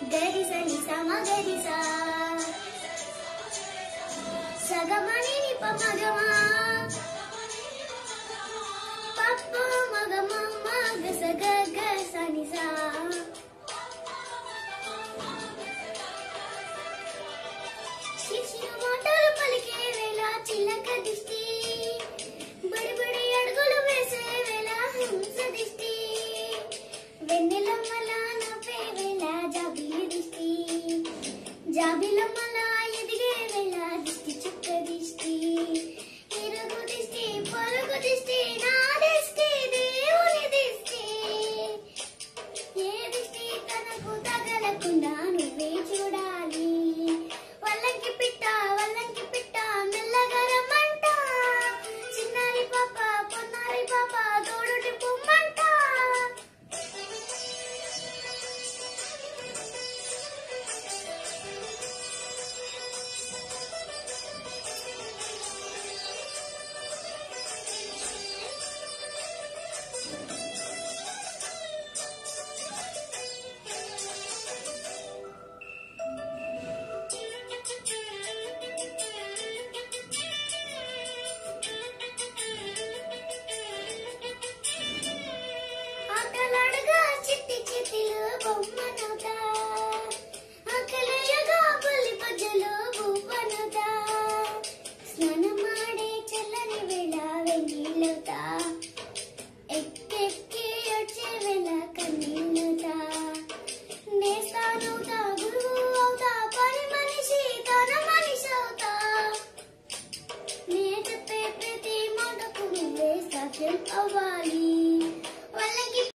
గరిస నిస మగరిస సగమని నిప మగమా పప్ప మగమ మగ సగ గ సనిస శిక్షణ మాటలు పలికే వేళ చిలక దిష్టి బడి అడుగులు వేసే వేళ హింస దిష్టి వెన్నెలమ్మల నవ్వే వేళ జాబిలి దిష్టి జాబిలమ్మల ఎదిగే వేళ దిష్టి చుక్క దిష్టి ఇరుగు దిష్టి పొరుగు దిష్టి నా దిష్టి దేవుని దిష్టి ఏ దిష్టి తనకు తగలకుండా నువ్వే చూడాలి వల్లంకి పిట్ట మెల్లగా రమ్మంట చిన్నారి పాప పొన్నారి పాప తోడుటి పొమ్మంట ఆటలాడగా చిట్టి చిట్టిలు బొమ్మనవుతా ఆకలి